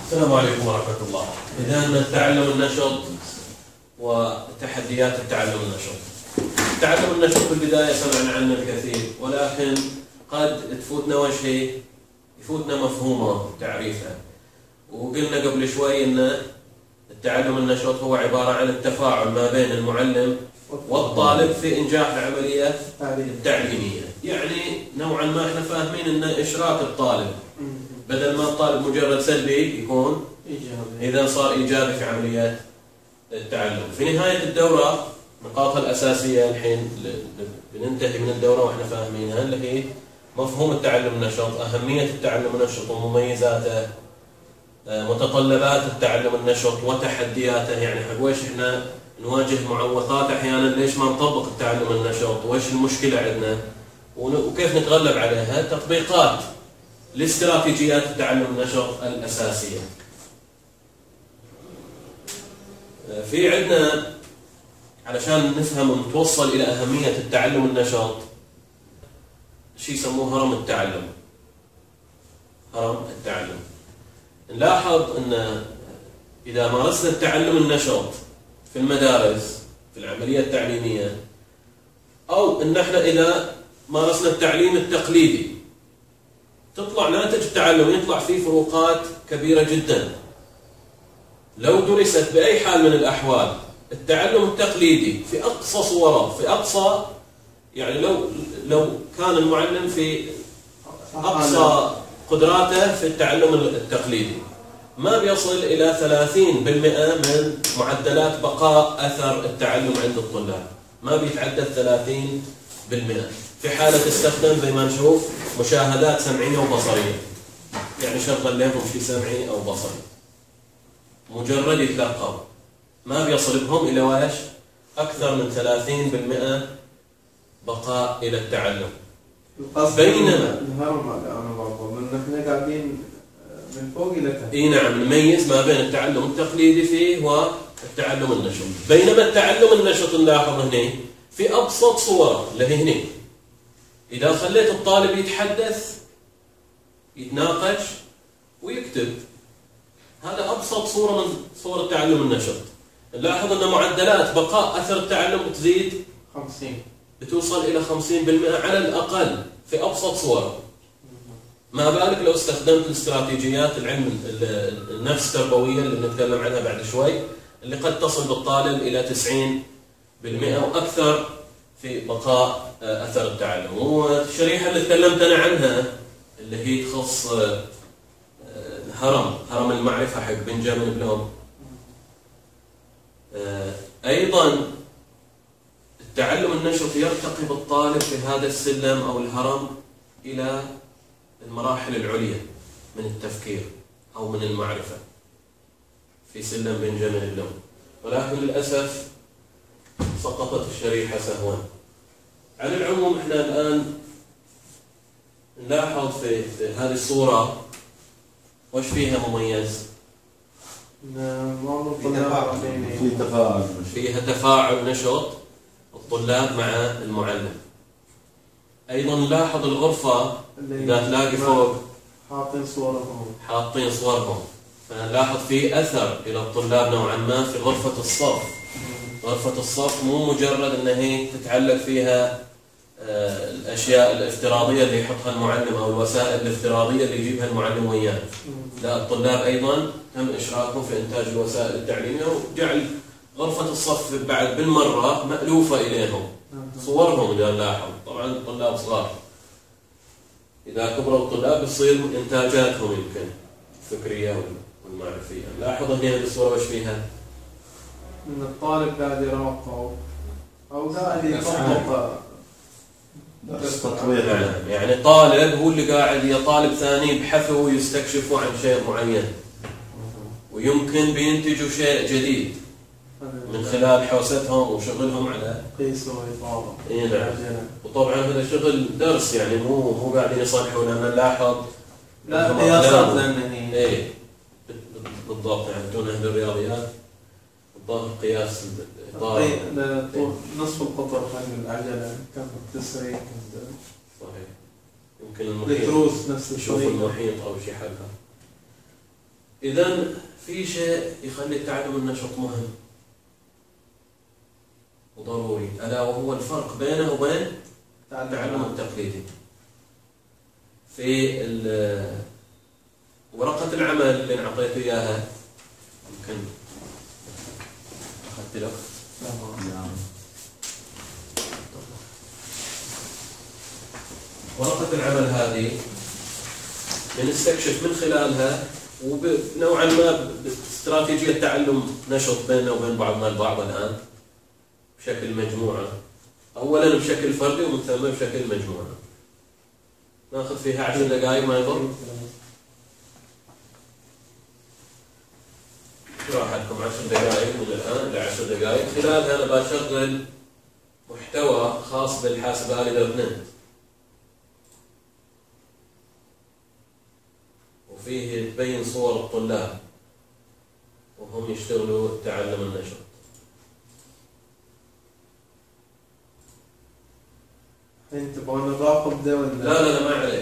السلام عليكم ورحمة الله. إذا تعلم النشط وتحديات التعلم النشط. تعلم النشط في البداية سمعنا عنه الكثير، ولكن قد تفوتنا وجهه، يفوتنا مفهومه وتعريفه. وقلنا قبل شوي أن التعلم النشط هو عبارة عن التفاعل ما بين المعلم والطالب في إنجاح العملية التعليمية. يعني نوعا ما احنا فاهمين أن إشراك الطالب، بدل ما الطالب مجرد سلبي يكون إيجابي، إذا صار إيجابي في عمليات التعلم. في نهاية الدورة نقاطها الأساسية الحين بننتهي من الدورة وإحنا فاهمينها، اللي هي مفهوم التعلم النشط، أهمية التعلم النشط ومميزاته، متطلبات التعلم النشط وتحدياته. يعني ويش إحنا نواجه معوقات أحيانا، ليش ما نطبق التعلم النشط، وإيش المشكلة عندنا وكيف نتغلب عليها، تطبيقات لاستراتيجيات التعلم النشط الأساسية. في عندنا علشان نفهم ونتوصل إلى أهمية التعلم النشط شيء يسموه هرم التعلم. هرم التعلم. نلاحظ أن إذا مارسنا التعلم النشط في المدارس في العملية التعليمية، أو أن احنا إذا مارسنا التعليم التقليدي، تطلع ناتج التعلم يطلع فيه فروقات كبيرة جدا. لو درست بأي حال من الأحوال التعلم التقليدي في أقصى صوره، في أقصى يعني لو كان المعلم في أقصى قدراته في التعلم التقليدي، ما بيصل إلى 30% من معدلات بقاء أثر التعلم عند الطلاب، ما بيتعدى 30%. في حالة استخدم زي ما نشوف مشاهدات سمعية وبصرية، يعني شغل لهم شيء سمعي أو بصري، مجرد يتلقوا، ما بيصل بهم إلى واش أكثر من 30% بقاء إلى التعلم. بينما الهرم أنا برضه من إحنا قاعدين من فوق إلى تحت. إي نعم، نميز ما بين التعلم التقليدي فيه والتعلم النشط. بينما التعلم النشط نلاحظ هنا في أبسط صوره اللي هي هنا، إذا خليت الطالب يتحدث يتناقش ويكتب، هذا أبسط صورة من صور التعلم النشط. نلاحظ أن معدلات بقاء أثر التعلم بتزيد 50، بتوصل إلى 50% على الأقل في أبسط صوره. ما بالك لو استخدمت الاستراتيجيات العلم النفس التربوية اللي بنتكلم عنها بعد شوي، اللي قد تصل بالطالب إلى 90% وأكثر في بقاء أثر التعلم. والشريحة اللي تكلمت أنا عنها اللي هي تخص هرم المعرفة حق بنجامين بلوم، أيضا التعلم النشط يرتقي بالطالب في هذا السلم أو الهرم إلى المراحل العليا من التفكير أو من المعرفة في سلم بنجامين بلوم، ولكن للأسف سقطت الشريحة سهوا. على العموم احنا الآن نلاحظ في هذه الصورة وش فيها مميز؟ فيها تفاعل نشط الطلاب مع المعلم. أيضا نلاحظ الغرفة إذا تلاقي فوق حاطين صورهم، فنلاحظ فيه أثر إلى الطلاب نوعا ما في غرفة الصف. غرفة الصف مو مجرد أن هي تتعلق فيها الأشياء الافتراضية اللي يحطها المعلم أو الوسائل الافتراضية اللي يجيبها المعلم وياه، لا، الطلاب أيضا تم إشراكهم في إنتاج الوسائل التعليمية، وجعل غرفة الصف بعد بالمرة مألوفة إليهم. صورهم إذا نلاحظ، طبعا الطلاب صغار، إذا كبروا الطلاب بتصير إنتاجاتهم يمكن الفكرية والمعرفية. لاحظ هنا الصورة وش فيها؟ إن الطالب قاعد يراقب أو قاعد يطبق تطوير. يعني طالب هو اللي قاعد، يا طالب ثاني يبحثوا ويستكشفوا عن شيء معين، ويمكن بينتجوا شيء جديد من خلال حوستهم وشغلهم على قيس وإطارة. إيه نعم. وطبعا هذا شغل درس، يعني مو قاعدين يصلحوا، لأن نلاحظ لا قياسات، لأن هي إيه بالضبط، يعني بدون أهل الرياضيات الظاهر قياس الإطارة نصف القطر حق العجلة كم التسريع. صحيح. يمكن المحيط التروس نفس يشوف المحيط أو شيء حقها. إذن في شيء يخلي التعلم النشط مهم وضروري، ألا وهو الفرق بينه وبين التعلم التقليدي. في ورقة العمل اللي أعطيته إياها، يمكن أخذت لك. ورقة العمل هذه بنستكشف من خلالها ونوعا ما باستراتيجية تعلم نشط بيننا وبين بعضنا البعض الآن بشكل مجموعة، أولا بشكل فردي ومن ثم بشكل مجموعة. ناخذ فيها 10 دقائق ما يضر. راحتكم 10 دقائق من الآن إلى 10 دقائق، خلالها أنا بشغل محتوى خاص بالحاسب آلي دوت-نت، وفيه تبين صور الطلاب وهم يشتغلوا التعلم النشط. الحين تبغون نراقب ده ولا؟ لا ما عليك.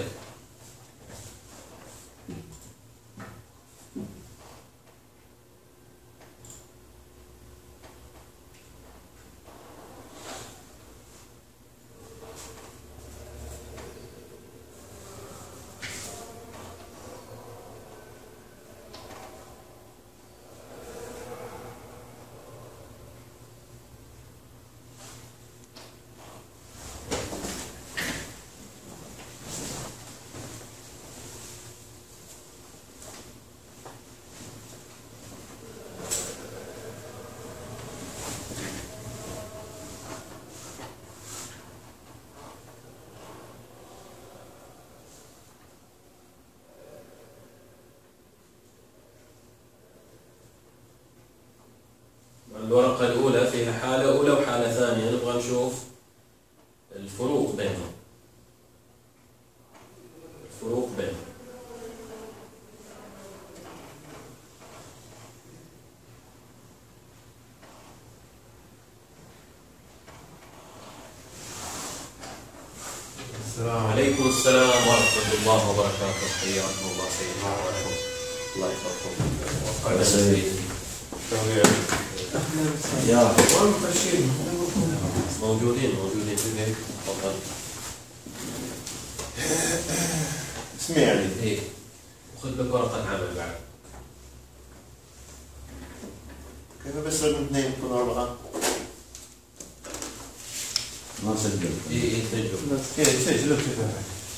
الورقة الأولى فيها حالة أولى وحالة ثانية، نبغى نشوف الفروق بينهم. عليكم السلام ورحمة الله وبركاته. حياكم الله سيدنا وعليكم. الله يحفظكم. يا وين مفرشين؟ موجودين. تفضل. اسمي يعني؟ ايه. وخذ لك ورقة عمل بعد. كيف بصير من 2 يكون 4؟ ما سجل. ايه سجل. سجلوا كذا.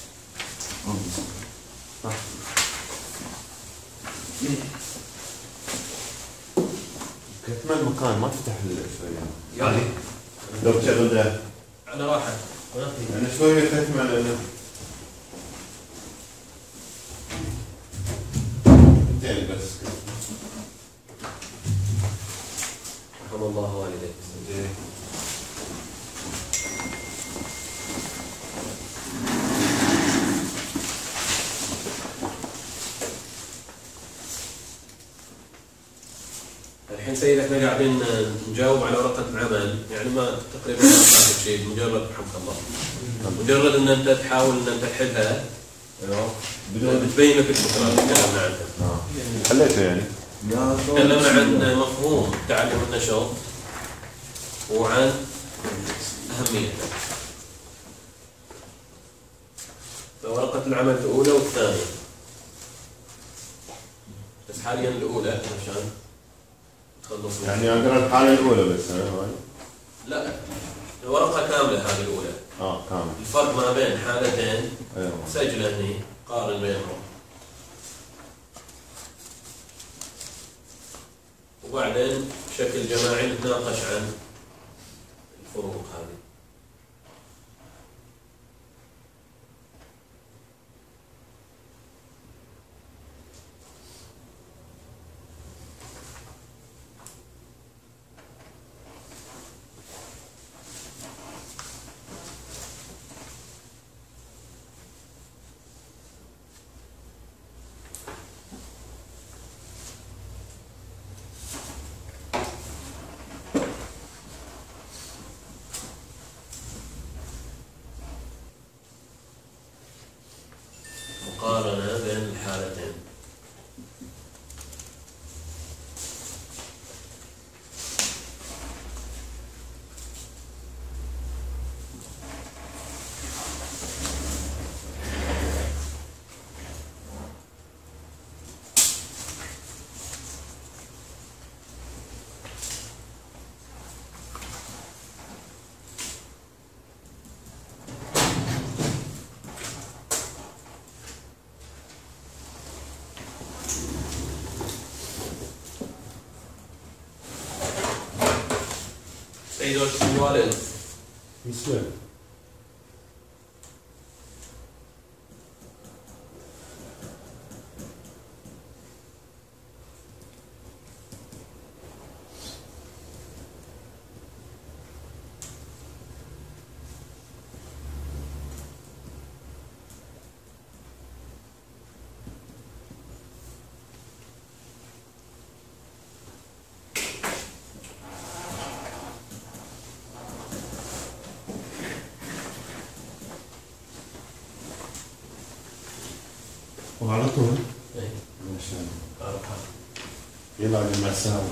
كتم المكان ما تفتح شوية يعني لو تشغل ده على راحة ما في. يعني شوية كتمة لأنه انتين بس. رحم الله والديك. الحين سيد احنا قاعدين نجاوب على ورقة عمل، يعني ما تقريبا ما صار شيء، مجرد رحمك الله مجرد ان انت تحاول ان انت تحلها بدون تبين لك الفكرة اللي تكلمنا عنها. حليته يعني؟ تكلمنا عن مفهوم تعلم النشاط وعن أهميته. فورقة العمل الأولى والثانية، بس حاليا الأولى عشان تخلص يعني أقرأ الحالة الأولى بس. لا، الورقة كاملة هذه الأولى. كامل. الفرق ما بين حالتين أيوه. سجله هني، قارن بينهم. وبعدين بشكل جماعي نتناقش عن الفروق هذه. مقارنة بين الحالتين. عيد السؤال. يسلم. وعلى طول إيه. ما شاء الله. أروح. يلا مع السلامة.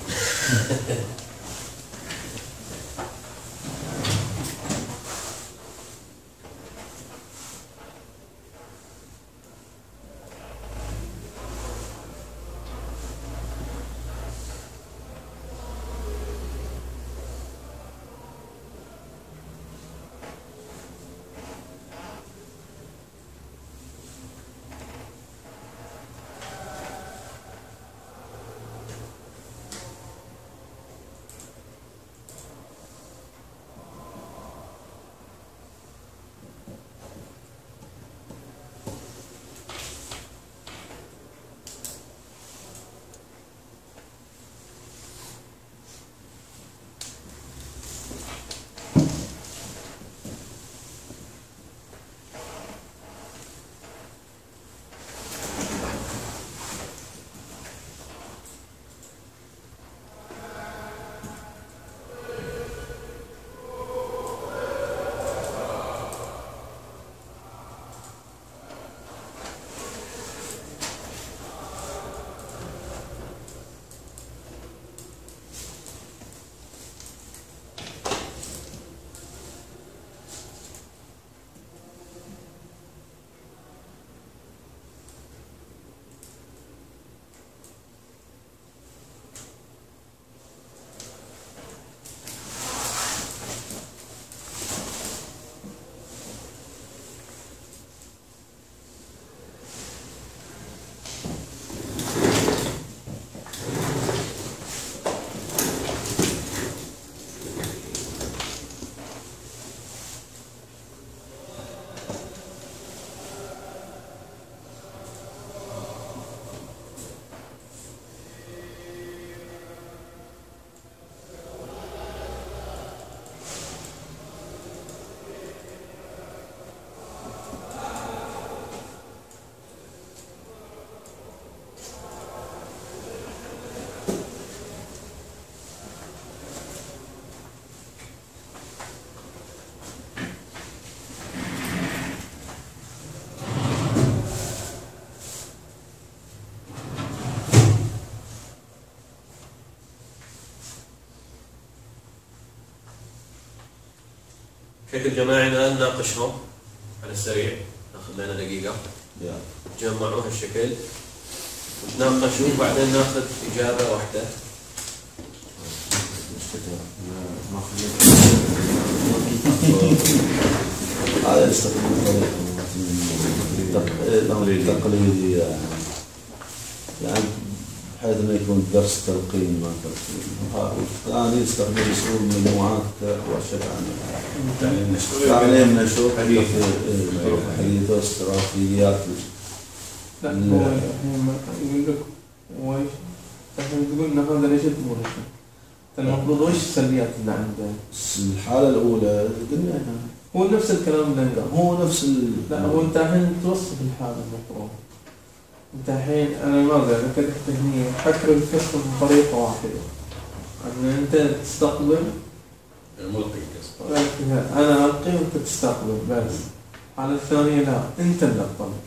بشكل جماعي الآن نناقشهم على السريع، ناخذ لنا دقيقة تجمعوا هالشكل ونتناقشوا وبعدين ناخذ إجابة واحدة. هذا يستخدم طريقة تقليدية يعني بحيث انه يكون درس تلقين ما تلقين. الثاني يستخدم اسلوب مجموعات وشكل تعليم نشوط طرق حديثة واستراتيجيات. لا هو يقول لك ويش الحين تقول ان هذا ليش مرشح؟ المفروض وش السلبيات اللي عنده؟ الحالة الأولى قلنا هو نفس الكلام اللي عنده. هو نفس لا هو انت الحين توصف الحالة المفروض. انت الحين انا ما ادري انا كنت هني حكر الفصل بطريقة واحدة. ان انت تستقبل ملقي انا القي وانت تستقبل بس. الحالة الثانية لا انت اللي تطلع.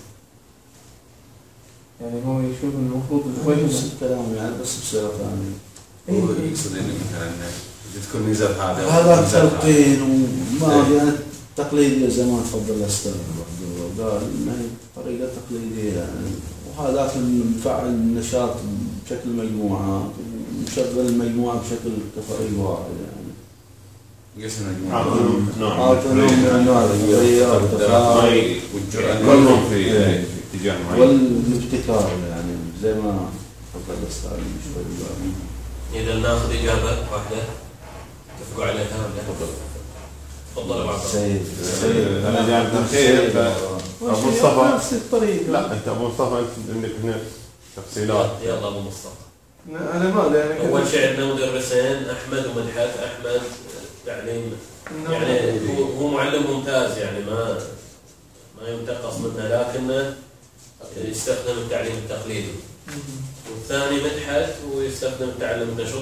يعني هو يشوف المفروض نفس الكلام يعني بس بصيغة ثانية. هو يقصد انه مثلا تكون ميزة هذا تلقين وما يعني تقليدية زي ما تفضل الأستاذ قال إنها طريقة تقليدية يعني، وهذاك نفعل النشاط بشكل مجموعات ونشغل المجموعة بشكل كفريق واحد يعني. يقسم أوتونوم من أنواع الحرية والتفاعل كلهم في اتجاه معين والابتكار يعني زي ما تفضل الأستاذ شوي. إذا ناخذ إجابة واحدة. اتفقوا عليها ولا؟ تفضل ابو عبد سيد انا جايب خير ابو مصطفى نفس الطريقة. لا انت ابو مصطفى انت عندك هنا تفصيلات. يلا ابو مصطفى. أنا ما أدري يعني اول شيء عندنا مدرسين احمد ومدحت. احمد تعليم يعني هو معلم ممتاز يعني ما ينتقص منه لكنه يستخدم التعليم التقليدي. والثاني مدحت هو يستخدم التعلم النشط.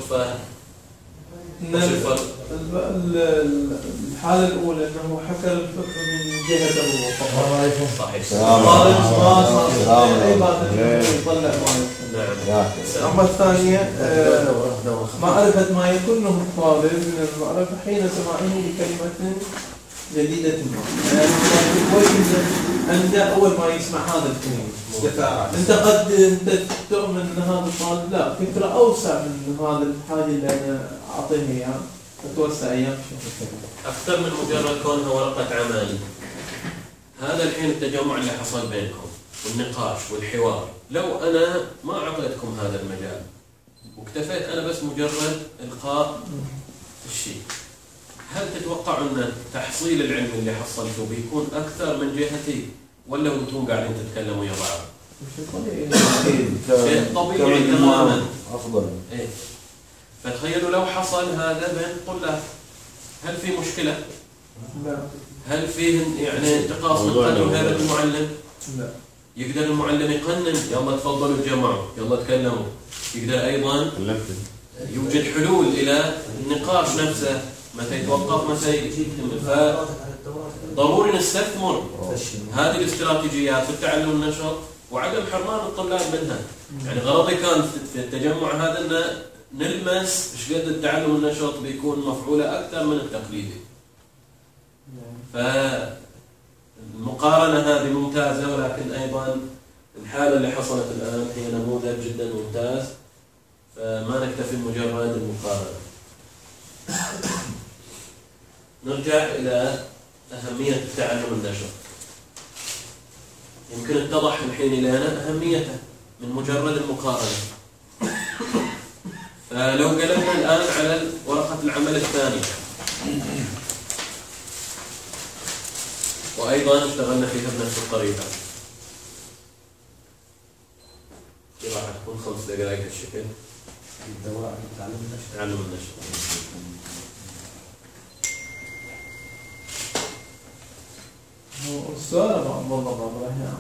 الحالة الأولى أنه حكى الفقه من جهة أبو مصطفى. صحيح. أي بعد يطلع ما أما الثانية معرفة ما يكونه الطالب من المعرفة حين سماعه لكلمة جديدة يعني عنده أول ما يسمع هذا الكلمة أنت قد أنت تؤمن أن هذا الطالب لا فكرة أوسع من هذا الحاجة اللي أنا أعطيه إياه أتوسع أيام أكثر من مجرد كونها ورقة عمل. هذا الحين التجمع اللي حصل بينكم والنقاش والحوار، لو أنا ما أعطيتكم هذا المجال واكتفيت أنا بس مجرد إلقاء الشيء، هل تتوقع أن تحصيل العلم اللي حصلته بيكون أكثر من جهتي ولا أنتم قاعدين تتكلموا يا بعض؟ شيء طبيعي تماما أفضل. إيه. فتخيلوا لو حصل هذا بين طلاب، هل في مشكلة؟ لا. هل فيه يعني انتقاص من قدر هذا المعلم؟ لا. يقدر المعلم يقنن يلا تفضلوا تجمعوا يلا تكلموا. يقدر أيضا يوجد حلول إلى النقاش نفسه، متى يتوقف متى يكمل. فضروري نستثمر هذه الاستراتيجيات في التعلم النشط وعدم حرمان الطلاب منها. يعني غرضي كان في التجمع هذا أن نلمس ايش قد التعلم النشط بيكون مفعوله اكثر من التقليدي. فالمقارنه هذه ممتازه، ولكن ايضا الحاله اللي حصلت الان هي نموذج جدا ممتاز، فما نكتفي بمجرد المقارنه. نرجع الى اهميه التعلم النشط. يمكن اتضح الحين لنا اهميته من مجرد المقارنه. لو قلبنا الآن على ورقة العمل الثانية وأيضا اشتغلنا فيها بنفس الطريقة، راح تكون 5 دقائق هالشكل. الدورة عن تعلم النشط. السؤال والله إبراهيم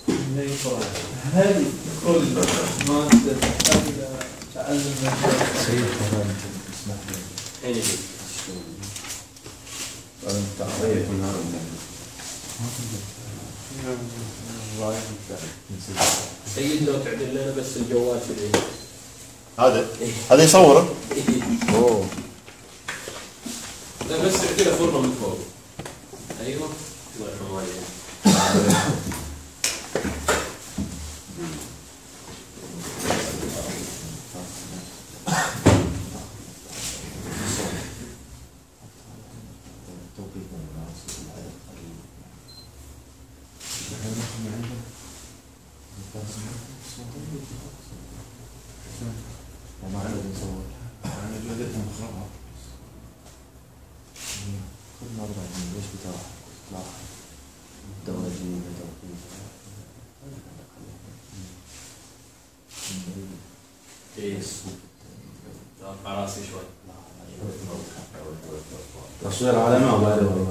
هل كل مادة تحتاج إلى تعلم النشط؟ سيد كلام اسمح لي. حين يجي. التعريف من سيد لو تعدل لنا بس الجوال كذي. هذا يصوره؟ اوه لا بس تعدله فرمة من فوق. أيوه. الله يرحمه والديك. وما عندنا نصور أنا جودتها مخربة كل مرة ليش بتطلع دورة جديدة ارفع راسي شوي. تصوير على ما بالي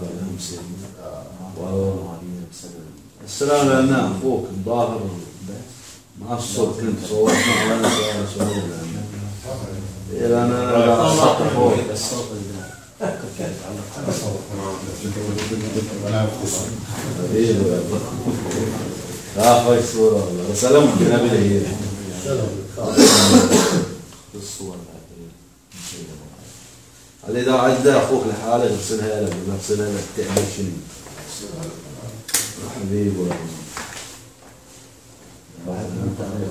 السلام لنا اخوك الظاهر ما الصوت كنت صورتنا وانا صورت الى انا الصوت فوق الصوت لا خايف صورة والله سلام النبي هي الصور اللي إذا عدى أخوك لحاله يغسلها لك ولا تغسلها لك تعمل شنو حبيبي ولا واحد من تعريف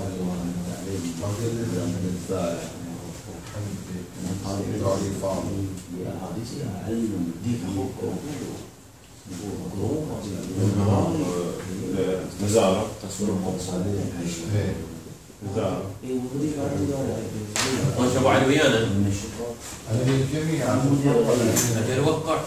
علم ديك أخوك مزارع تصوير مقص عليه ما شابوا علي ويانا أنا للجميع أجل وقع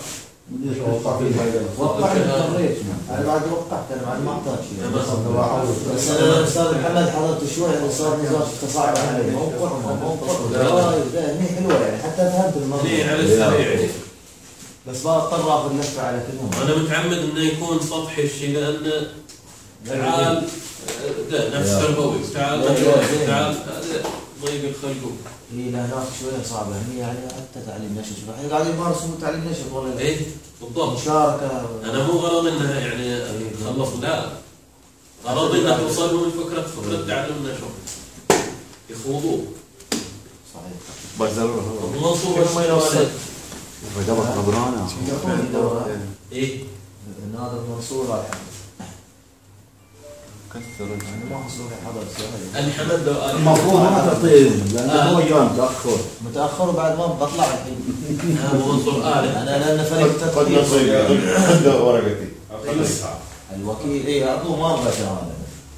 وقعت انا بعد وقعت انا بعد ما اعطاك شيء بس انا استاذ محمد حضرت شوي يعني صار نزاع تصاعد علي موقف لا هني حلوه يعني حتى فهمت الموضوع على السريع بس ما اضطر اخذ لفه على كلهم. أنا متعمد إنه يكون سطحي الشيء لأن تعال لا نفس تربوي تعال هذا ضيق الخلق. هي هناك شويه صعبه هني يعني حتى تعليم نشط احنا قاعدين نمارسوا تعليم نشط ولا إيه بالضبط. مشاركه أنا مو غرض إنها يعني خلص لا غرض إنك توصل لهم فكرة تعلم النشاط يخوضوه. صحيح. بزرور منصور ما يوصل. جابت نظرانه. إيه نادر منصور رايح كثر انا ما حصلوا حضر سؤال الحمد لله المفروض ما تعطيه لانه هو جاي متاخر. متاخر وبعد ما بطلع الحين. منصور انا لان فريق خذ تدقيق نصيبي خذ ورقتي الوكيل اي اعطوه ما ابغى شهاده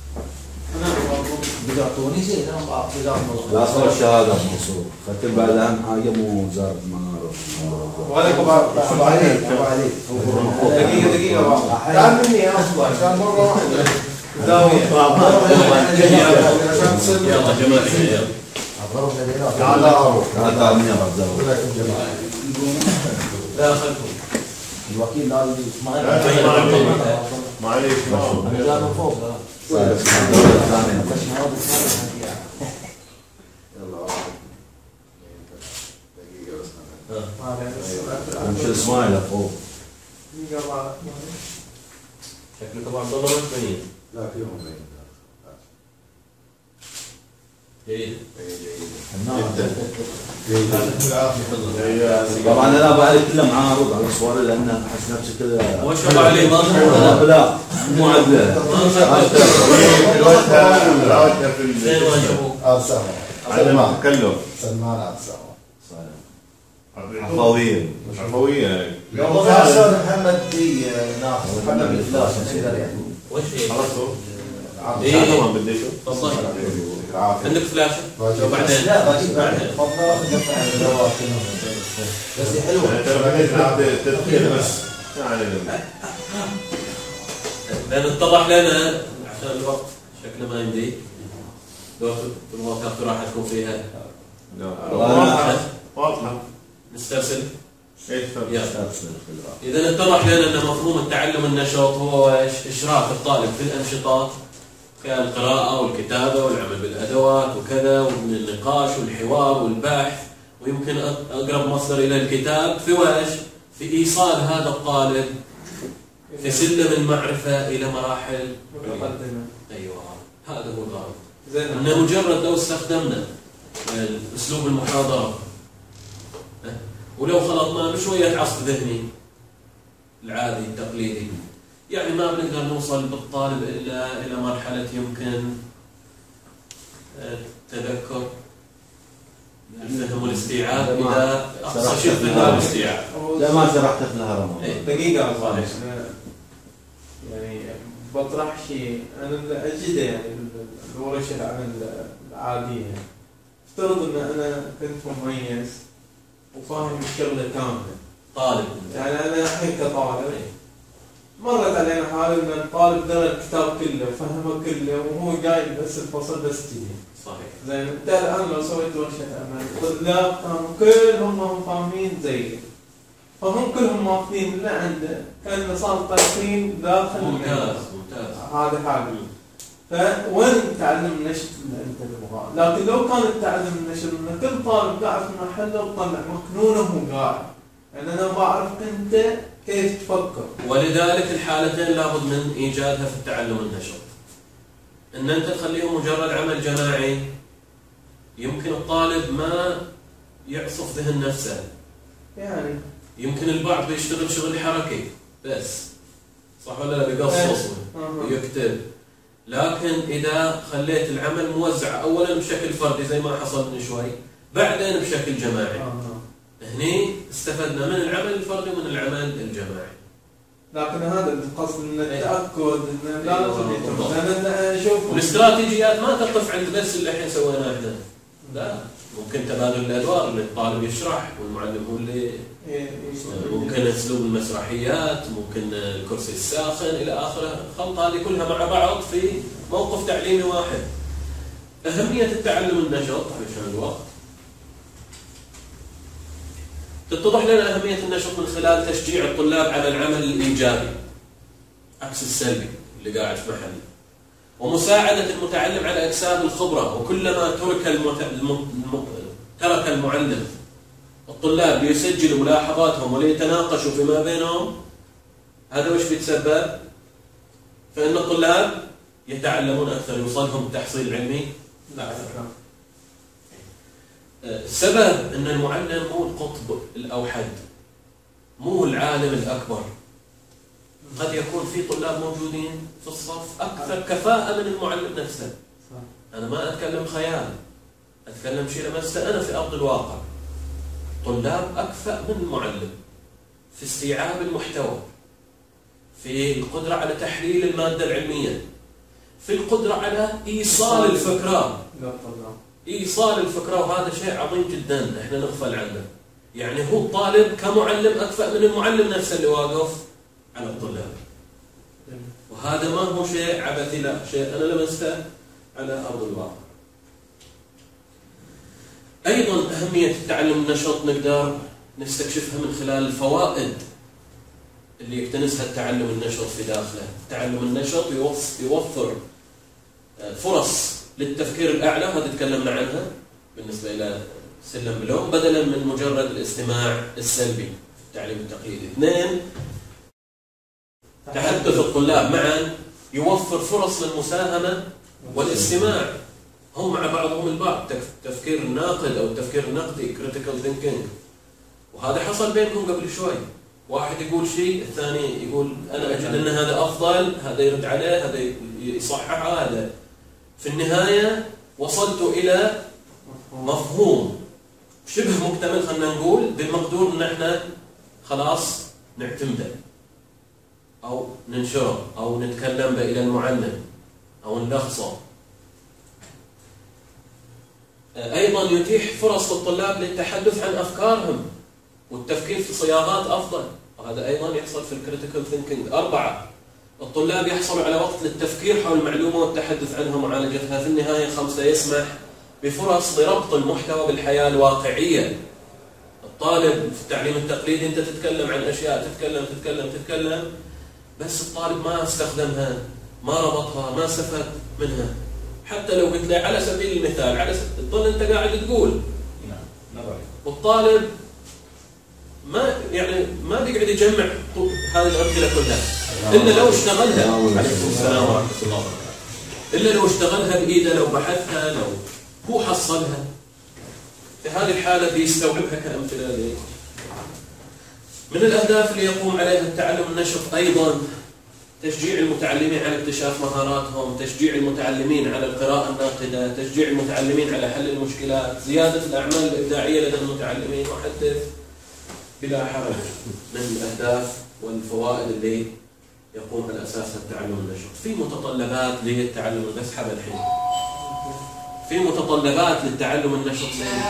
بيعطوني شيء انا ما اعطي لا صار الشهاده منصور خدت بعد اهم حاجه مو وزاره المنار. وعليكم ابو علي دقيقه تعال مني يا اصبر عشان مره واحده زاويه يلا جماعي يلا اضرب لدينا تعال اروح هذا من يبغى زاويه. لا خلفه الوكيل لازم معليش انا جاي من فوق امشي اسماعيل فوق. شكلك ابو عبد الله ما تبين. لا فيهم بين جيد طبعا انا بعد كله معارض على صوري لان احس نفسي كذا ما شاء الله عليه ما لا مو عدله. زين ما شافوك سلمان تكلم سلمان عبد السلام عفويه عفويه لو بغى استاذ محمد دي ناخذ محمد بالفلاش نقدر يعني وش هي؟ خلصتوا؟ إيه. ما بدي شو؟ تفضل عندك فلاشة؟ وبعدين لا بجيب بعدين تفضل نفتح الدواء كلهم بس هي حلوه ترى بديت نلعب تدخين بس يعني لأن اتضح لنا عشان الوقت شكله ما يمدي الوقت راح تكون فيها واضحه نسترسل. ايش يلا. إذا اتضح لنا أن مفهوم التعلم النشاط هو إشراك الطالب في الأنشطة كالقراءة والكتابة والعمل بالأدوات وكذا والنقاش والحوار والبحث ويمكن أقرب مصدر إلى الكتاب في إيصال هذا الطالب في سلم المعرفة إلى مراحل متقدمه. أيوة هذا هو الغرض. زين أن مجرد لو استخدمنا أسلوب المحاضرة ولو خلطنا بشوية عصف ذهني العادي التقليدي يعني ما بنقدر نوصل بالطالب إلا إلى مرحلة يمكن التذكر الفهم والاستيعاب إلى أقصى شيء الفهم والاستيعاب. لا ما شرحت في الهرم. دقيقه صالح يعني بطرح شيء انا اجده يعني الورش العمل العاديه. افترض ان انا كنت مميز وفاهم الشغله كامله طالب يعني انا الحين كطالب مرت علينا حاله ان الطالب درى الكتاب كله وفهمه كله وهو جاي بس الفصل بس تجي صحيح. زين انت الان لو سويت ورشه عمل الطلاب كانوا كلهم فاهمين زيك فهم كلهم ماخذين اللي عنده كان صار تلقين داخل ممتاز هذا حاجه. فوين تعلم النشط اللي انت تبغاه؟ لكن لو كان التعلم النشط ان كل طالب قاعد في محله وطلع مكنونه وهو قاعد يعني انا بعرف انت كيف تفكر. ولذلك الحالتين لابد من إيجادها في التعلم النشط. إن أنت تخليهم مجرد عمل جماعي يمكن الطالب ما يعصف ذهن نفسه يعني يمكن البعض بيشتغل شغل حركي بس صح ولا لا بيقصص ويكتب. لكن إذا خليت العمل موزع أولا بشكل فردي زي ما حصل من شوي بعدين بشكل جماعي هني استفدنا من العمل الفردي ومن العمل الجماعي. لكن هذا القصد من التاكد انه لازم يتم. انا اشوف الاستراتيجيات ما تقف عند بس اللي الحين سويناه احنا، لا، ممكن تبادل الادوار اللي الطالب يشرح والمعلم هو اللي ممكن اسلوب المسرحيات، ممكن الكرسي الساخن الى اخره، خلط هذه كلها مع بعض في موقف تعليمي واحد. اهميه التعلم النشط علشان الوقت. تتضح لنا اهميه النشط من خلال تشجيع الطلاب على العمل الايجابي عكس السلبي اللي قاعد في محله، ومساعده المتعلم على اكساب الخبره. وكلما ترك المعلم الطلاب ليسجلوا ملاحظاتهم وليتناقشوا فيما بينهم، هذا وش بيتسبب؟ فإن الطلاب يتعلمون أكثر، يوصلهم التحصيل العلمي. لا، السبب أن المعلم مو القطب الأوحد، مو العالم الأكبر. قد يكون في طلاب موجودين في الصف أكثر كفاءة من المعلم نفسه. أنا ما أتكلم خيال، أتكلم شيء لمسته أنا في أرض الواقع. طلاب أكفأ من المعلم في استيعاب المحتوى، في القدرة على تحليل المادة العلمية، في القدرة على إيصال الفكرة. إيصال الفكرة، وهذا شيء عظيم جدا احنا نغفل عنه. يعني هو الطالب كمعلم أكفأ من المعلم نفسه اللي واقف على الطلاب. وهذا ما هو شيء عبثي، لا، شيء أنا لمسته على أرض الواقع. أيضا أهمية التعلم النشط نقدر نستكشفها من خلال الفوائد اللي يكتنزها التعلم النشط في داخله. التعلم النشط يوفر فرص للتفكير الأعلى، وهذا تكلمنا عنها بالنسبة إلى سلم بلوم، بدلا من مجرد الاستماع السلبي في التعليم التقليدي. 2، تحدث الطلاب معا يوفر فرص للمساهمة والاستماع هم مع بعضهم البعض، تفكير الناقد أو التفكير النقدي critical thinking. وهذا حصل بينكم قبل شوي، واحد يقول شيء الثاني يقول أنا أجد أن هذا أفضل، هذا يرد عليه، هذا يصحح هذا. في النهاية وصلت إلى مفهوم شبه مكتمل، خلنا نقول بالمقدور أن احنا خلاص نعتمده أو ننشره أو نتكلم به إلى المعلم أو نلخصه. أيضا يتيح فرص للطلاب للتحدث عن أفكارهم والتفكير في صياغات أفضل، وهذا أيضا يحصل في الكريتيكال ثينكينج. 4، الطلاب يحصلوا على وقت للتفكير حول المعلومة والتحدث عنها ومعالجتها. في النهاية 5، يسمح بفرص لربط المحتوى بالحياة الواقعية. الطالب في التعليم التقليدي أنت تتكلم عن أشياء، تتكلم بس الطالب ما استخدمها، ما ربطها، ما استفاد منها. حتى لو قلت له على سبيل المثال، تظل أنت قاعد تقول، والطالب ما بيقعد يجمع هذه الأمثلة كلها إلا لو اشتغلها. عليكم السلام ورحمة الله وبركاته. إلا لو اشتغلها بإيده، لو بحثها، لو هو حصلها، في هذه الحالة بيستوعبها كأمثلة ليه. من الأهداف اللي يقوم عليها التعلم النشط أيضا تشجيع المتعلمين على اكتشاف مهاراتهم، تشجيع المتعلمين على القراءة الناقدة، تشجيع المتعلمين على حل المشكلات، زيادة الأعمال الإبداعية لدى المتعلمين، وحدث بلا حرج من الأهداف والفوائد اللي يقوم على أساسها التعلم النشط. في متطلبات للتعلم، بسحب الحين في متطلبات للتعلم النشط.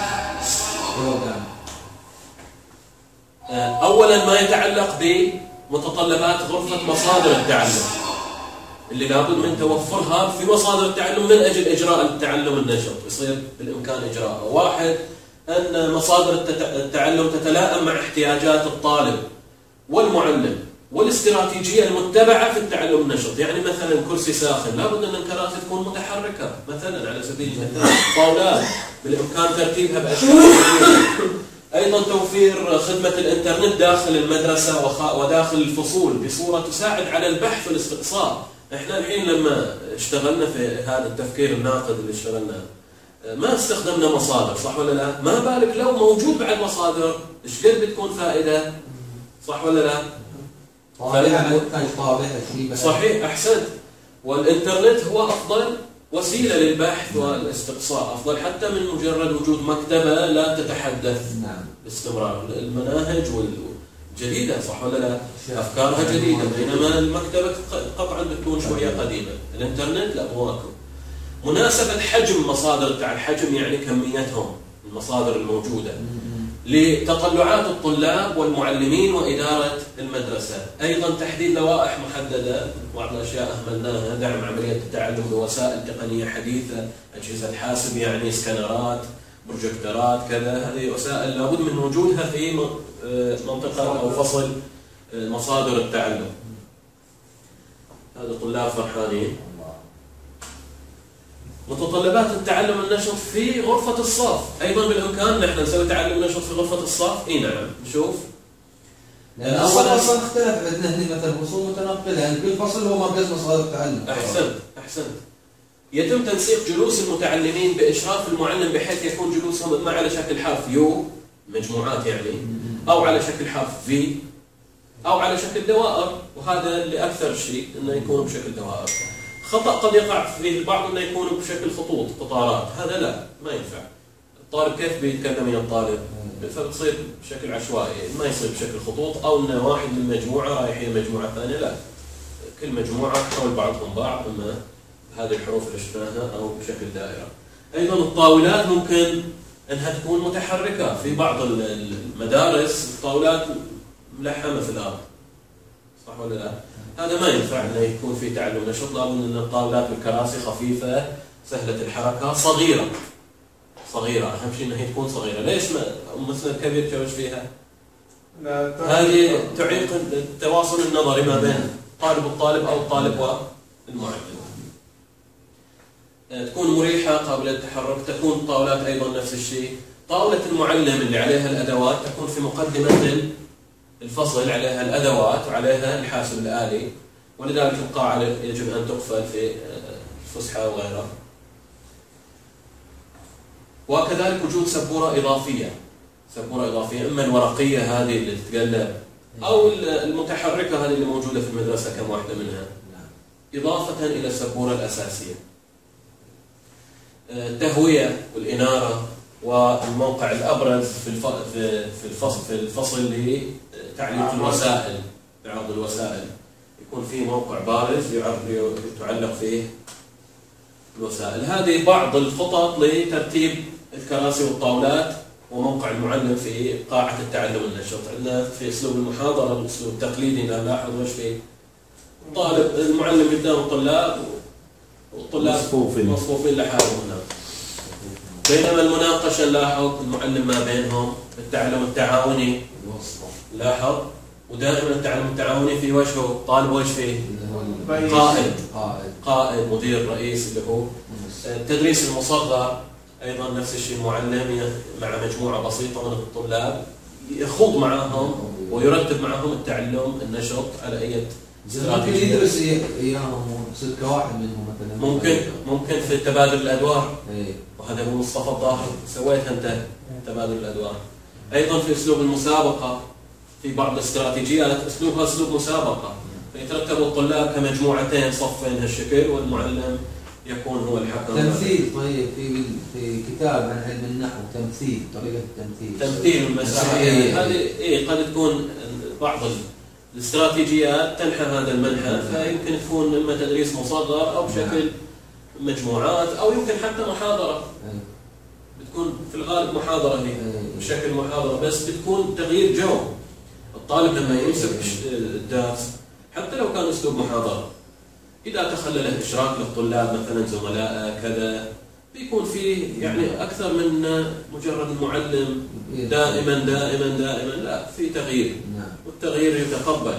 أولا ما يتعلق بمتطلبات غرفة مصادر التعلم اللي لابد من توفرها في مصادر التعلم من أجل إجراء التعلم النشط، يصير بالإمكان إجراءه. 1، أن مصادر التعلم تتلائم مع احتياجات الطالب والمعلم والاستراتيجية المتبعة في التعلم النشط. يعني مثلا كرسي ساخن، لابد أن الكراسي تكون متحركة مثلا على سبيل المثال، طاولات بالإمكان ترتيبها بأشكال. أيضا توفير خدمة الإنترنت داخل المدرسة وداخل الفصول بصورة تساعد على البحث والاستقصاء. إحنا الحين لما اشتغلنا في هذا التفكير الناقد اللي اشتغلنا ما استخدمنا مصادر، صح ولا لا؟ ما بالك لو موجود بعد مصادر، إيش قد بتكون فائدة، صح ولا لا؟ صحيح، أحسنت. والإنترنت هو أفضل وسيلة للبحث والاستقصاء، أفضل حتى من مجرد وجود مكتبة لا تتحدث باستمرار. المناهج جديدة، صح ولا لا؟ أفكارها جديدة، بينما المكتبة قطعا بتكون شوية قديمة. الإنترنت لا مواكب. مناسبة حجم مصادر الحجم يعني كميتهم المصادر الموجودة لتطلعات الطلاب والمعلمين وإدارة المدرسة. أيضا تحديد لوائح محددة، بعض الأشياء أهملناها، دعم عملية التعلم بوسائل تقنية حديثة، أجهزة حاسب يعني سكانرات، بروجكتورات، كذا. هذه وسائل لابد من وجودها في منطقة أو فصل مصادر التعلم. هذا طلاب فرحانين. متطلبات التعلم النشط في غرفة الصف، أيضا بالإمكان نحن نسوي تعلم نشط في غرفة الصف. إي نعم، نشوف. لأن الصف أصلا اختلف عندنا هنا مثلا فصول متنقلة، يعني كل فصل هو مركز مصادر التعلم. أحسنت. يتم تنسيق جلوس المتعلمين بإشراف المعلم بحيث يكون جلوسهم إما على شكل حرف يو مجموعات يعني، أو على شكل حرف في، أو على شكل دوائر، وهذا اللي أكثر شيء إنه يكون بشكل دوائر. خطأ قد يقع فيه البعض انه يكون بشكل خطوط قطارات، هذا لا ما ينفع. الطالب كيف بيتكلم يا الطالب؟ فبتصير بشكل عشوائي، ما يصير بشكل خطوط، او ان واحد من المجموعه رايحين مجموعه ثانيه، لا. كل مجموعه تحول بعضهم بعض، اما هذه الحروف اللي شفناها او بشكل دائره. ايضا الطاولات ممكن انها تكون متحركه، في بعض المدارس الطاولات ملحمه في الارض. صح ولا لا؟ هذا ما ينفع انه يكون في تعلم نشط، لابد ان الطاولات والكراسي خفيفه سهله الحركه صغيره. اهم شيء انها هي تكون صغيره. ليش ما مثل الكبير تشوش فيها؟ هذه تعيق التواصل النظري ما بين الطالب او الطالب والمعلم. تكون مريحه قابله للتحرك. تكون الطاولات ايضا نفس الشيء. طاوله المعلم اللي عليها الادوات تكون في مقدمه الفصل، عليها الأدوات وعليها الحاسب الآلي، ولذلك القاعة يجب أن تقفل في الفسحة وغيرها. وكذلك وجود سبورة إضافية، إما الورقية هذه اللي تتقلب أو المتحركة هذه اللي موجودة في المدرسة كم واحدة منها، إضافة إلى السبورة الأساسية. التهوية والإنارة والموقع الأبرز في الفصل لتعليق الوسائل. بعض الوسائل يكون فيه موقع بارز تعلق فيه الوسائل. هذه بعض الخطط لترتيب الكراسي والطاولات وموقع المعلم في قاعة التعلم النشط. عندنا في أسلوب المحاضرة الأسلوب التقليدي نلاحظ وش فيه. طالب المعلم قدام الطلاب والطلاب مصفوفين لحالهم هناك. بينما المناقشة نلاحظ المعلم ما بينهم. التعلم التعاوني لاحظ، ودائما التعلم التعاوني في وجهه طالب وش فيه؟ قائد مدير رئيس اللي هو. التدريس المصغر أيضا نفس الشيء، المعلم مع مجموعة بسيطة من الطلاب يخوض معهم ويرتب معهم التعلم النشط على أي ممكن يدرس إياهم ويصير كواحد منهم مثلا. ممكن في تبادل الأدوار. وهذا أبو مصطفى الظاهر سويتها أنت، تبادل الأدوار. أيضا في أسلوب المسابقة، في بعض الاستراتيجيات أسلوبها أسلوب مسابقة، فيترتبوا الطلاب كمجموعتين صفين هالشكل والمعلم يكون هو الحكم. تمثيل. طيب في كتاب عن علم النحو تمثيل، طريقة تمثيل المسائل هذه قد تكون بعض الاستراتيجيات تنحى هذا المنحى، فيمكن تكون اما تدريس مصغر او بشكل مجموعات، او يمكن حتى محاضره. بتكون في الغالب محاضره هي بشكل محاضره، بس بتكون تغيير جو. الطالب لما يمسك الدرس حتى لو كان اسلوب محاضره، اذا تخلله اشراك للطلاب مثلا زملاء كذا، بيكون فيه يعني اكثر من مجرد المعلم دائما دائما دائما، لا، في تغيير. والتغيير يتقبل.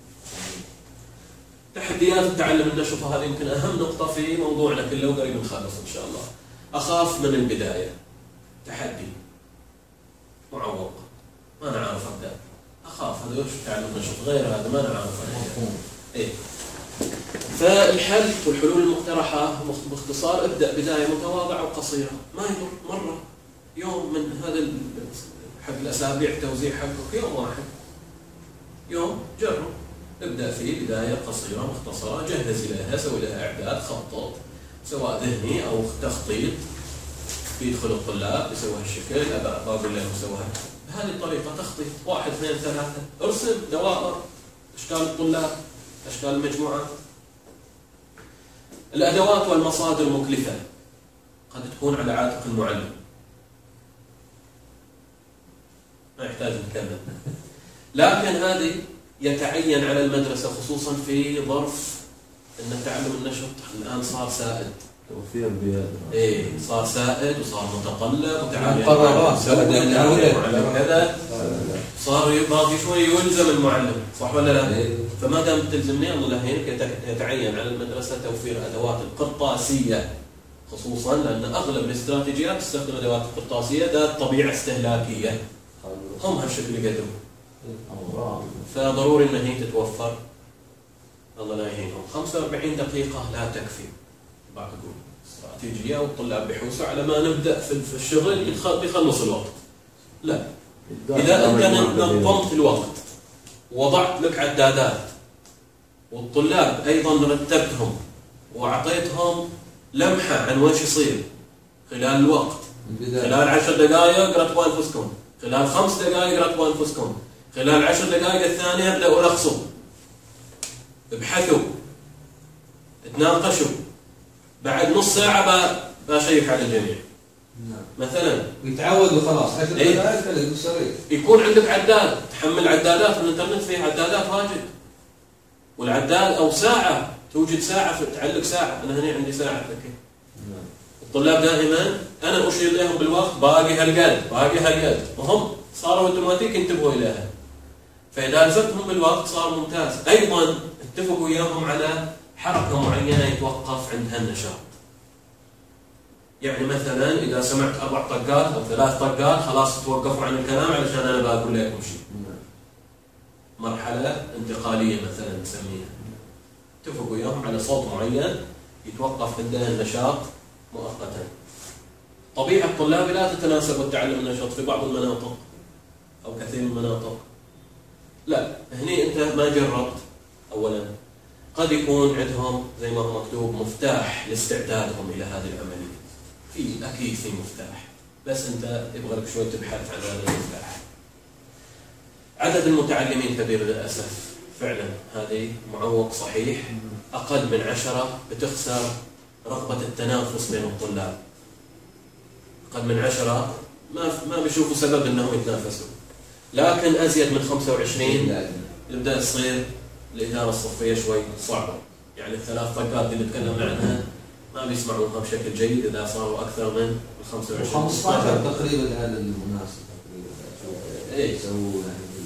تحديات التعلم النشط، هذه يمكن اهم نقطه في موضوعنا كله، وقريب نخلص ان شاء الله. اخاف من البدايه، تحدي معوق، ما انا عارف ابدا، اخاف. هذا وش التعلم النشط؟ غير هذا ما انا عارف ايه. فالحل والحلول المقترحه باختصار: ابدا بدايه متواضعه وقصيره، ما يضر مره يوم من هذا حق الاسابيع توزيع حقك، يوم واحد، يوم جرب، ابدا فيه بدايه قصيره مختصره، جهز لها، سوي لها اعداد، خطط سواء ذهني او تخطيط، بيدخل الطلاب يسوي هالشكل، بقول لهم سووها بهذه الطريقة تخطيط 1 2 3 ارسم دوائر أشكال الطلاب أشكال المجموعات. الأدوات والمصادر مكلفة قد تكون على عاتق المعلم، ما يحتاج نتكلم، لكن هذه يتعين على المدرسة خصوصا في ظرف أن التعلم النشط الآن صار سائد. توفير بيئة. صار سائد وصار متطلب وتعالى مقررات كذا، صار باقي شوي يلزم المعلم، صح ولا لا؟ فما دام تلزمني الله لا يهينك، يتعين على المدرسة توفير أدوات القرطاسية خصوصا لأن أغلب الاستراتيجيات تستخدم أدوات القرطاسية ذات طبيعة استهلاكية، هم هالشكل يقدروا، فضروري أن هي تتوفر. الله لا يهينهم. 45 دقيقة لا تكفي بعد استراتيجية والطلاب بيحوسوا على ما نبدأ في الشغل يخلص الوقت. لا، إذا أنت نظمت الوقت ووضعت لك عدادات والطلاب أيضا رتبتهم وأعطيتهم لمحة عن وش يصير خلال الوقت، خلال 10 دقائق رتبوا أنفسكم، خلال 5 دقائق رتبوا أنفسكم، خلال 10 دقائق الثانية ابدأوا لخصوا، ابحثوا، تناقشوا، بعد نص ساعة بشيك على الجميع. مثلا ويتعودوا خلاص 10 دقائق يكون عندك عداد، تحمل عدادات من الانترنت، فيه عدادات واجد، والعداد او ساعه، توجد ساعه تعلق ساعه، انا هنا عندي ساعه ذكي. الطلاب دائما انا اشير لهم بالوقت باقي هالقد باقي هالقد، وهم صاروا اوتوماتيك ينتبهوا اليها، فاذا لزمتهم بالوقت صار ممتاز. ايضا اتفقوا وياهم على حركه معينه يتوقف عندها النشاط، يعني مثلا إذا سمعت 4 طقات أو 3 طقات خلاص توقفوا عن الكلام علشان أنا بقول لكم شيء. مرحلة انتقالية مثلا نسميها، اتفقوا وياهم على صوت معين يتوقف عنده النشاط مؤقتا. طبيعة الطلاب لا تتناسب التعلم النشاط في بعض المناطق أو كثير من المناطق. لا، هني أنت ما جربت. أولا قد يكون عندهم زي ما هو مكتوب مفتاح لاستعدادهم إلى هذه العملية، أكيد في مفتاح، بس أنت يبغى لك شوي تبحث عن هذا المفتاح. عدد المتعلمين كبير للأسف، فعلا هذه معوق صحيح. أقل من 10 بتخسر رغبة التنافس بين الطلاب. أقل من 10 ما بيشوفوا سبب أنهم يتنافسوا، لكن أزيد من 25 يبدأ يصير الإدارة الصفية شوي صعبة. يعني ال3 طقات اللي تكلمنا عنها ما بيسمعوها بشكل جيد إذا صاروا أكثر من 25. 15 تقريبا هذا المناسب تقريبا. يسوون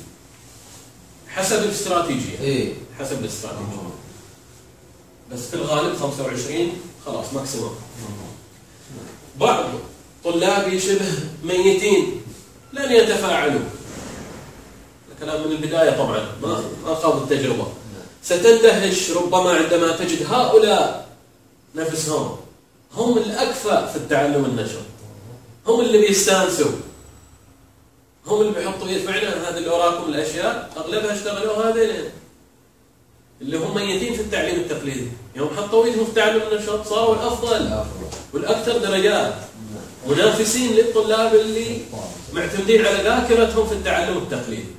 حسب الاستراتيجية. حسب الاستراتيجية. بس في الغالب 25 خلاص ماكسيموم. بعض طلابي شبه ميتين لن يتفاعلوا. الكلام من البداية طبعا ما خاضوا التجربة. ستندهش ربما عندما تجد هؤلاء نفسهم هم الأكفأ في التعلم النشط، هم اللي بيستانسوا، هم اللي بيحطوا فعلا هذه اللي وراكم الأشياء أغلبها اشتغلوا هذين اللي هم ميتين في التعليم التقليدي، يوم حطوا ايدهم في التعلم النشط صاروا الأفضل والأكثر درجات، منافسين للطلاب اللي معتمدين على ذاكرتهم في التعلم التقليدي.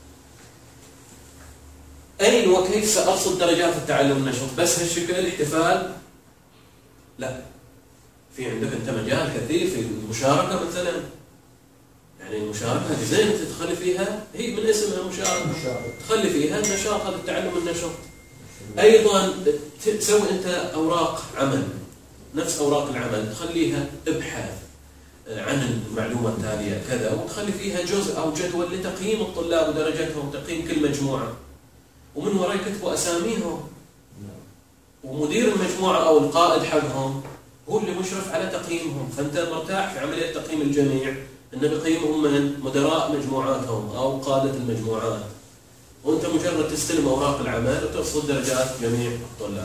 أين وكيف سأرصد درجات التعلم النشط؟ بس هالشكل احتفال؟ لا، في عندك أنت مجال كثير في المشاركة مثلا. يعني المشاركة هذه زين تدخل فيها، هي من اسمها المشاركة، تخلي فيها النشاط، هذا التعلم النشط. أيضا تسوي أنت أوراق عمل، نفس أوراق العمل تخليها ابحث عن المعلومة التالية كذا، وتخلي فيها جزء أو جدول لتقييم الطلاب ودرجتهم، تقييم كل مجموعة، ومن وراء يكتبوا أساميهم، ومدير المجموعة أو القائد حقهم هو اللي مشرف على تقييمهم. فأنت مرتاح في عملية تقييم الجميع، إنه بقيمهم من مدراء مجموعاتهم أو قادة المجموعات، وأنت مجرد تستلم أوراق العمل وترصد درجات جميع الطلاب.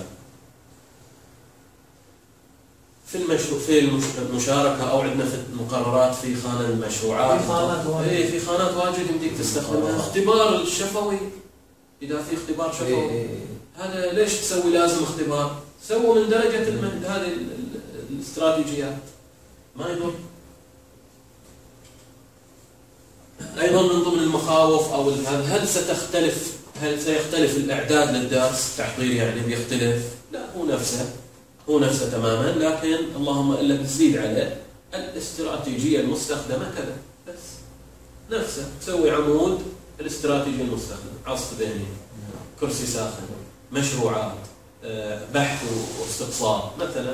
في المشاركة أو عندنا في المقررات في خانة المشروعات، في خانات واجد يمديك تستخدمها. اختبار الشفوي، إذا في اختبار شفوي هذا ليش تسوي لازم اختبار؟ سووا من درجة هذه الاستراتيجيات، ما يضر. أيضا من ضمن المخاوف أو هل سيختلف الإعداد للدرس؟ التحضير يعني بيختلف؟ لا، هو نفسه تماما، لكن اللهم إلا بتزيد عليه الاستراتيجية المستخدمة كذا بس. نفسه تسوي عمود الاستراتيجية المستخدمة، عصف ذهني، كرسي ساخن، مشروعات، بحث واستقصاء مثلا.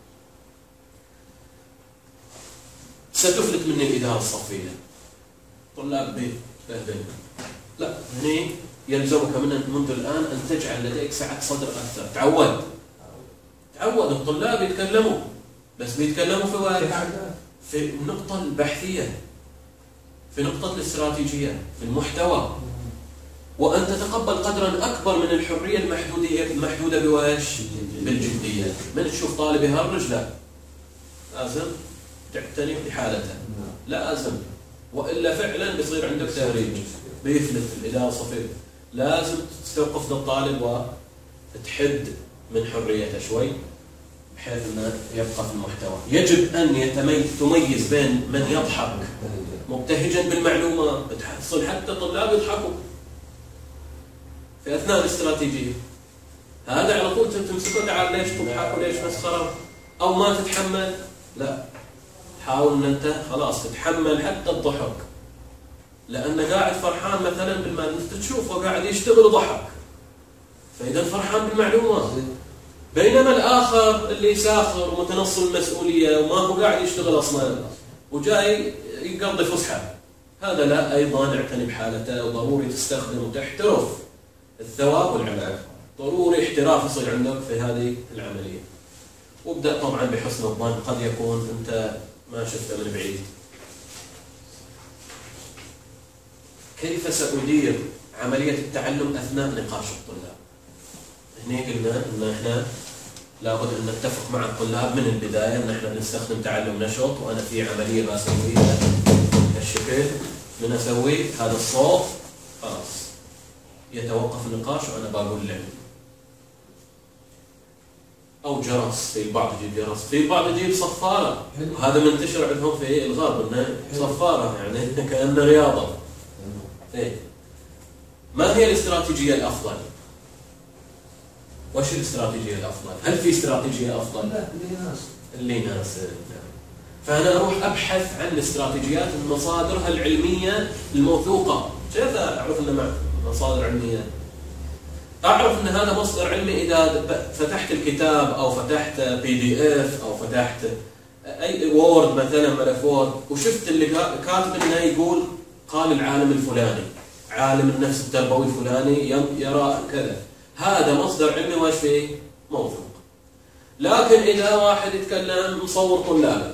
ستفلت مني الإدارة الصفية، طلاب بهدل. لا، هني يلزمك منذ الآن أن تجعل لديك سعة صدر أكثر. تعود الطلاب يتكلموا، بس بيتكلموا في النقطة البحثية، في نقطة الاستراتيجية، في المحتوى، وأن تتقبل قدرا أكبر من الحرية المحدودة بالجدية. من تشوف طالب يهرج، لا، لازم تعتني بحالته، لازم، وإلا فعلا بيصير عندك تهريج، بيفلت الإدارة الصفية. لازم تستوقف الطالب وتحد من حريته شوي بحيث أنه يبقى في المحتوى. يجب أن تميز بين من يضحك مبتهجا بالمعلومة، بتحصل حتى طلاب يضحكوا في أثناء الاستراتيجية، هذا على طول تمسكه، تعال ليش تضحك وليش مسخرة، أو ما تتحمل. لا، حاول أن أنت خلاص تتحمل حتى الضحك، لأنه قاعد فرحان مثلا بالمعلومة، تشوفه قاعد يشتغل وضحك، فإذا فرحان بالمعلومة. بينما الآخر اللي ساخر ومتنصل المسؤولية وما هو قاعد يشتغل أصلا وجاي يقضي فسحة، هذا لا، أيضا اعتني بحالته، وضروري تستخدم وتحترف الثواب والعقاب. ضروري احتراف يصير عندك في هذه العملية. وابدأ طبعا بحسن الظن، قد يكون أنت ما شفته من بعيد. كيف سأدير عملية التعلم أثناء نقاش الطلاب؟ هنا قلنا أن احنا لابد أن نتفق مع الطلاب من البداية أن احنا نستخدم تعلم نشط، وأنا في عملية بسويها الشكل من أسوي هذا الصوت، خلاص يتوقف النقاش وأنا بقول العلم. أو جرس، في البعض يجيب جرس، في البعض يجيب صفارة، وهذا منتشر عندهم في الغرب أنه صفارة يعني كأنه رياضة. إيه؟ ما هي الاستراتيجية الأفضل؟ وش الاستراتيجية الأفضل؟ هل في استراتيجية أفضل؟ لا، اللي يناسب. فأنا أروح أبحث عن الاستراتيجيات مصادرها العلمية الموثوقة. كيف أعرف أن مصادر علمية؟ أعرف أن هذا مصدر علمي إذا فتحت الكتاب أو فتحت PDF أو فتحت أي وورد مثلا، ملف وورد، وشفت اللي كاتب أنه يقول قال العالم الفلاني، عالم النفس التربوي الفلاني يرى كذا، هذا مصدر علمي واش فيه موثوق. لكن إذا واحد يتكلم مصور طلابه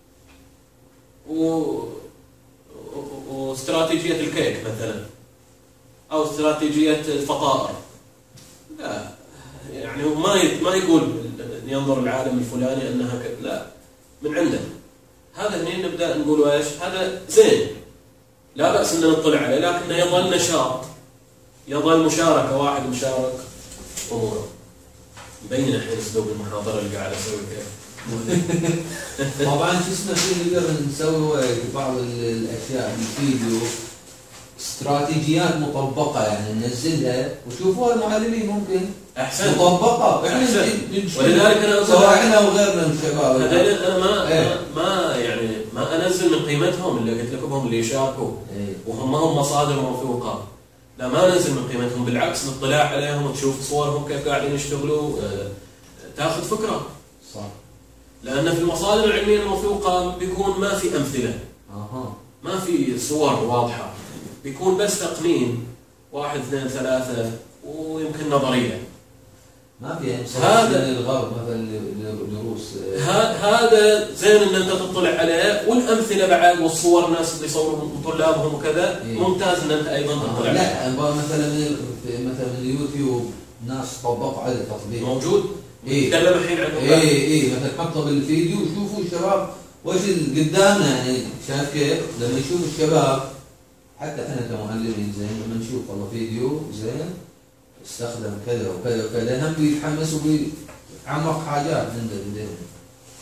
واستراتيجية الكيك مثلا، أو استراتيجية الفطائر، لا، يعني ما يقول ينظر العالم الفلاني أنها لا، من عنده. هذا هنا نبدأ نقول ايش؟ هذا زين، لا بأس أن نطلع عليه، لكنه يظل نشاط، يظل مشاركة، واحد مشارك أموره. مبين الحين أسلوب المحاضرة اللي قاعد أسوي كيف. طبعا شو اسمه، في نقدر نسوي بعض الأشياء بالفيديو، استراتيجيات مطبقة، يعني ننزلها وشوفوها المعلمين ممكن أحسن مطبقة، احنا ولذلك أنا سواء احنا وغيرنا من الشباب. أنا ما أنزل من قيمتهم اللي قلت لكم، اللي يشاركوا وهم مصادر موثوقة، لا، ما ننزل من قيمتهم، بالعكس نطلع عليهم وتشوف صورهم كيف قاعدين يشتغلوا، تاخذ فكرة. صح. لأن في المصادر العلمية الموثوقة بيكون ما في أمثلة، ما في صور واضحة، بيكون بس تقنين 1 2 3 ويمكن نظرية. ما في هذا الغرب مثلا دروس، هذا زين ان انت تطلع عليه، والامثله بعد والصور، الناس اللي يصوروا طلابهم وكذا، ممتاز ان انت ايضا تطلع عليه. لا، مثلا اليوتيوب ناس طبقوا على التطبيق موجود. نتكلم الحين عنه. مثلا حطه بالفيديو وشوفوا الشباب وش قدامنا، يعني شايف كيف لما يشوف الشباب، حتى احنا كمعلمين زين لما نشوف والله فيديو زين استخدم كذا وكذا وكذا، هم بيتحمس وبيعمق حاجات عنده بالدين.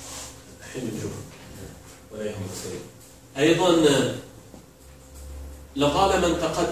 الحين نشوف ولا يهمك. أيضا لطالما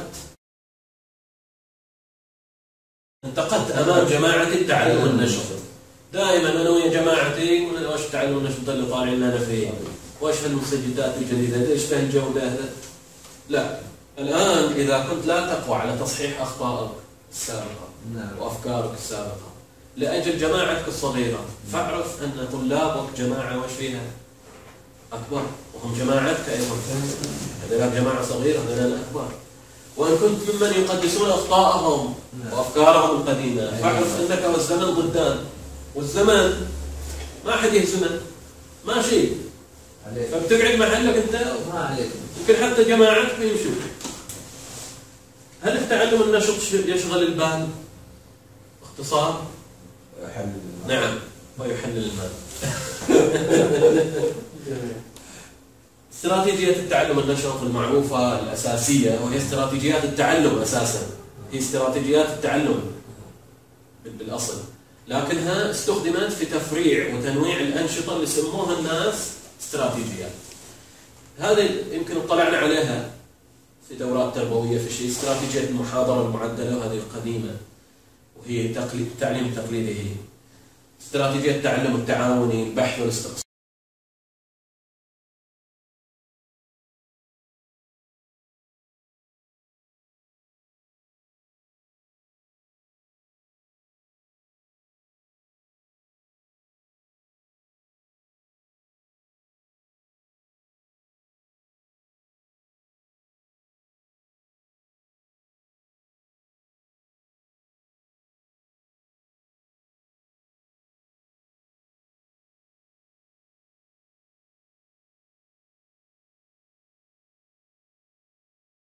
انتقدت أمام جماعة التعلم والنشر. دائما أنا ويا جماعتي وش التعلم والنشر اللي طالعين لنا فيه، وش هالمستجدات الجديدة، ايش الجودة هذا؟ لا، الآن إذا كنت لا تقوى على تصحيح أخطائك السابقة وأفكارك السابقة لأجل جماعتك الصغيرة، فاعرف أن طلابك جماعة وش فيها أكبر، وهم جماعتك أيضا. هذول جماعة صغيرة، هذول الأكبر. وإن كنت ممن يقدسون أخطائهم وأفكارهم القديمة، فاعرف أنك والزمن ضدان، والزمن ما حد يهزمه، ماشي، فبتقعد محلك أنت، يمكن حتى جماعتك يمشوا. هل التعلم النشط يشغل البال؟ باختصار نعم، ويحلل المال. استراتيجية التعلم النشط المعروفة الأساسية، وهي استراتيجيات التعلم أساسا، هي استراتيجيات التعلم بالأصل، لكنها استخدمت في تفريع وتنويع الأنشطة اللي سموها الناس استراتيجيات. هذه يمكن اطلعنا عليها في دورات تربوية في شيء، استراتيجية المحاضرة المعدلة، وهذه القديمة وهي التعليم التقليدي، هي استراتيجية التعلم التعاوني، البحث والاستقصاء.